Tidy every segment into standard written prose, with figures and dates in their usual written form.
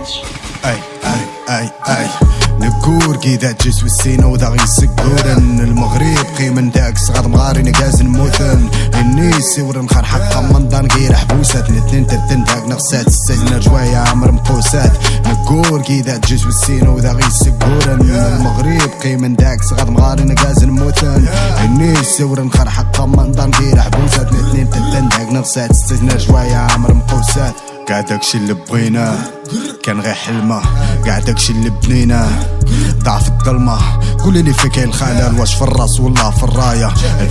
اي اي اي اي نقول كيدا تجيس والسينا وذا غيسكورن المغرب قيمن داك صغار مغاري نقازن موثن النيسي ورن خار حقا من دان غير حبوسات نتنين تتن داك نغسات السجن رجوايا عمر مقوسات نقول كيدا تجيس والسينا وذا غيسكورن المغرب قيمن داك صغار مغاري نقازن موثن النيسي ورن خار حقا من دان غير حبوسات نتنين تتن داك نغسات السجن رجوايا عمر مقوسات كاع داكشي اللي بغيناه كان غير حلمه، كاع داكشي اللي بنيناه ضاع في الظلمه. قولي لي فين كاين الخلل، واش في الراس ولا في الرايه؟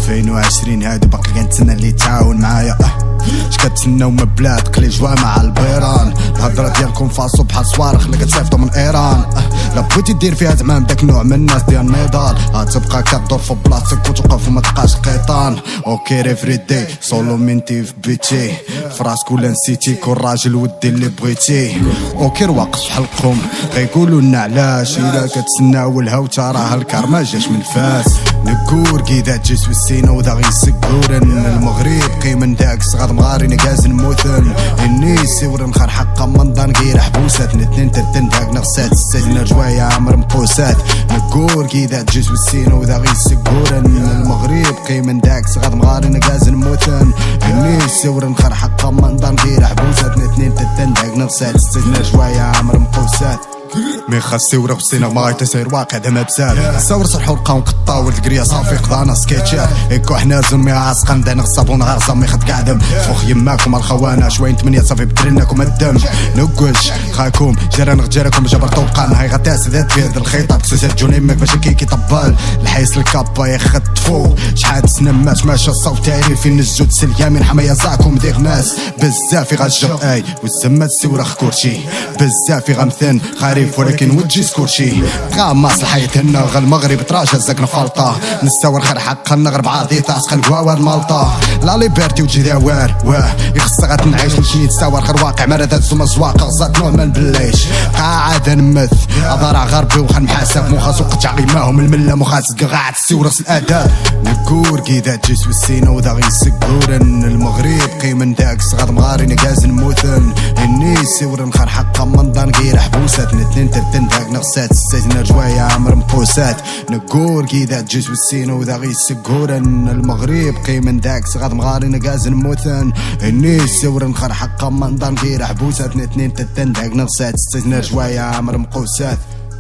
2020 هادي باقي كنتسنى اللي تعاون معايا. اش كتسناو من بلاد قلي جوا مع البيران؟ الهضره ديالكم فاصو بحال صواريخ اللي كتصيفطو من ايران. لا بغيتي دير فيها تمام داك النوع من الناس ديال النضال، غتبقى كدور في بلاصتك وتوقف وما تبقاش قيطان. اوكي ريفريدي سولو منتي في بيتي فراسك ولا نسيتي كون راجل ودي اللي بغيتي. اوكي رواقص في حلقهم غيقولوا لنا علاش الا كتسناو الهوته راه الكار ما جاش من فاس. نقول كيدا تجيس والسينا وذا غيسكورن المغرب قيمن داك صغار مغاري نقازن موثن النيسي ورن خار حقا من دان غير حبوسات نتنين تتن داك نغسات السجن رجوايا عمر مقوسات. نقول كيدا تجيس والسينا وذا غيسكورن المغرب قيمن داك صغار مغاري نقازن موثن النيسي ورن خار حقا من دان غير حبوسات نتنين تتن داك نغسات السجن رجوايا عمر مقوسات. مي خاصي ورا خصينا ما غيتسير واقع دابا بزاف صور صرحو لقاو نقطاو الكريا صافي قضانا سكيتشات هيكو حنا زون مي عاسقا ندان الصابون غارصه مي خد قعدم فوخ يماكم الخوانا شويه 8 صافي بدرناكم الدم نقولش خاكم جران غجركم جبرتو بقانا هاي غتاس ذات بيد الخيطه بسوسات جوني ماك باش كيكي طبال الحيس الكابا يخطفو شحال سنمات ماشا الصوت تعريفي نجود سليامين حمايا زاكم ديك ناس بزاف غجر اي والزمات سورخ كورشي بزاف غمثن خريف ولكن وجي سكورشي غاماس الحياة هنا غا المغرب تراجع زقنا فالطة نستور خير حقا نغرب عادي تاسق القواوار مالطة لا ليبرتي وجي داوار واه يخص غتنعيش نمشي نتساور خير واقع مرات زوما زواق غزات نوع من بلايش قاعدة نمث اضارع غربي وخن محاسب مخاس وقطع غيماهم الملة مخاس قاعد تسورس الاداب نقول كيدا تجيس والسينا وذا غيسكورن المغرب قيمن داك صغار مغاري نقازن موثن النيسي ورن خار حقا من دان غير حبوسات نتنين تتن داك نغسات السجن رجوايا عمر مقوسات. نقول كيدا تجيس والسينا وذا غيسكورن المغرب قيمن داك صغار مغاري نقازن موثن النيسي ورن خار حقا من دان غير حبوسات نتنين تتن داك نغسات السجن رجوايا عمر مقوسات.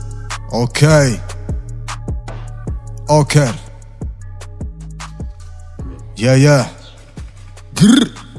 اوكي اوكي يا